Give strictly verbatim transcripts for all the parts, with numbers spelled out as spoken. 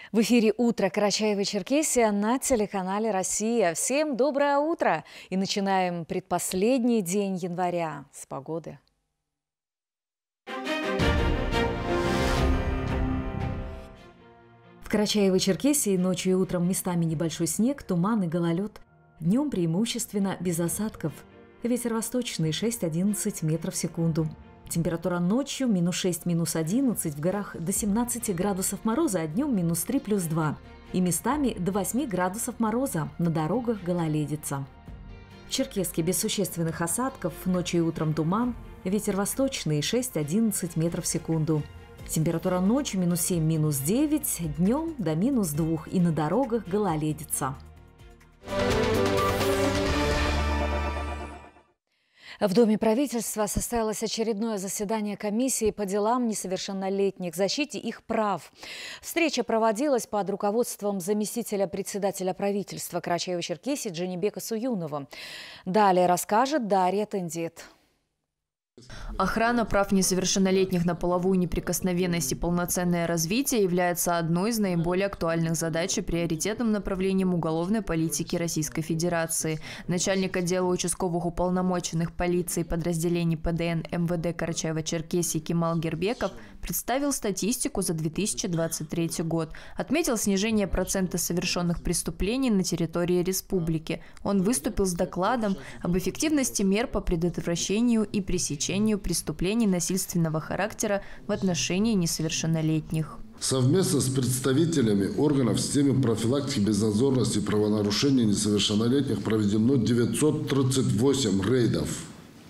В эфире «Утро Карачаево-Черкесия» на телеканале «Россия». Всем доброе утро! И начинаем предпоследний день января с погоды. В Карачаево-Черкесии ночью и утром местами небольшой снег, туман и гололед. Днем преимущественно без осадков. Ветер восточный шесть-одиннадцать метров в секунду. Температура ночью минус шесть, минус одиннадцать, в горах до семнадцати градусов мороза, а днем минус три, плюс два. И местами до восьми градусов мороза, на дорогах гололедица. В Черкесске без существенных осадков, ночью и утром туман, ветер восточный шесть-одиннадцать метров в секунду. Температура ночью минус семь, минус девять, днем до минус двух, и на дорогах гололедица. В Доме правительства состоялось очередное заседание комиссии по делам несовершеннолетних, защите их прав. Встреча проводилась под руководством заместителя председателя правительства Карачаево-Черкесии Джанибека Суюнова. Далее расскажет Дарья Тендит. Охрана прав несовершеннолетних на половую неприкосновенность и полноценное развитие является одной из наиболее актуальных задач и приоритетным направлением уголовной политики Российской Федерации. Начальник отдела участковых уполномоченных полиции подразделений Пэ Дэ Эн Эм Вэ Дэ Карачаево-Черкесии Кемал Гербеков представил статистику за две тысячи двадцать третий год. Отметил снижение процента совершенных преступлений на территории республики. Он выступил с докладом об эффективности мер по предотвращению и пресечению преступлений насильственного характера в отношении несовершеннолетних. Совместно с представителями органов системы профилактики безнадзорности и правонарушений несовершеннолетних проведено девятьсот тридцать восемь рейдов.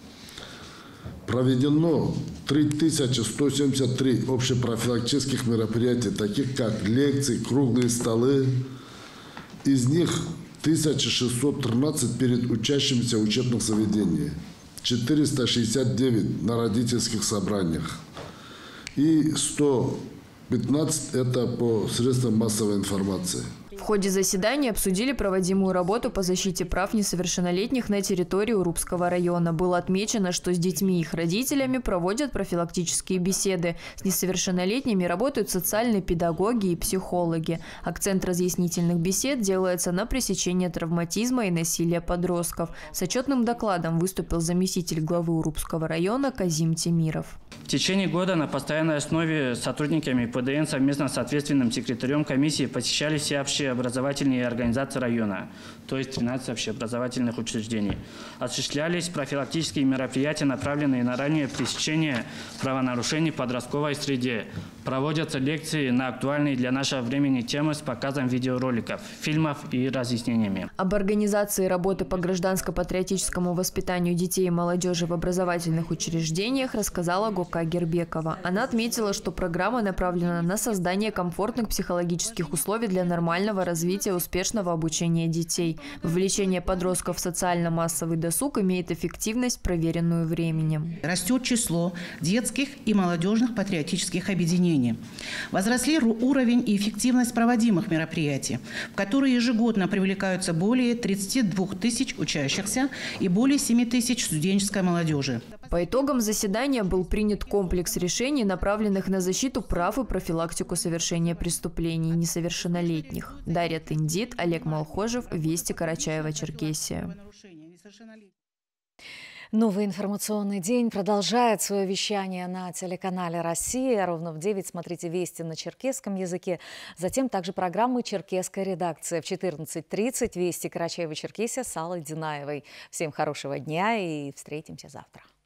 Проведено три тысячи сто семьдесят три общепрофилактических мероприятий, таких как лекции, круглые столы. Из них тысяча шестьсот тринадцать перед учащимися учебных заведений, четыреста шестьдесят девять на родительских собраниях и сто пятнадцать это по средствам массовой информации. В ходе заседания обсудили проводимую работу по защите прав несовершеннолетних на территории Урупского района. Было отмечено, что с детьми и их родителями проводят профилактические беседы. С несовершеннолетними работают социальные педагоги и психологи. Акцент разъяснительных бесед делается на пресечение травматизма и насилия подростков. С отчетным докладом выступил заместитель главы Урупского района Казим Темиров. В течение года на постоянной основе сотрудниками Пэ Дэ Эн совместно с ответственным секретарем комиссии посещали все общеобразовательные организации района, то есть тринадцать общеобразовательных учреждений. Осуществлялись профилактические мероприятия, направленные на раннее пресечение правонарушений в подростковой среде. Проводятся лекции на актуальные для нашего времени темы с показом видеороликов, фильмов и разъяснениями. Об организации работы по гражданско-патриотическому воспитанию детей и молодежи в образовательных учреждениях рассказала Гока Гербекова. Она отметила, что программа направлена на создание комфортных психологических условий для нормального развития успешного обучения детей. Вовлечение подростков в социально-массовый досуг имеет эффективность, проверенную временем. Растет число детских и молодежных патриотических объединений. Возросли уровень и эффективность проводимых мероприятий, в которые ежегодно привлекаются более тридцати двух тысяч учащихся и более семи тысяч студенческой молодежи. По итогам заседания был принят комплекс решений, направленных на защиту прав и профилактику совершения преступлений несовершеннолетних. Дарья Тендит, Олег Малхожев, Вести, Карачаево-Черкесия. Новый информационный день продолжает свое вещание на телеканале «Россия». Ровно в девять смотрите «Вести» на черкесском языке. Затем также программы «Черкесская редакция». В четырнадцать тридцать «Вести» Карачаево-Черкесия с Аллой Динаевой. Всем хорошего дня и встретимся завтра.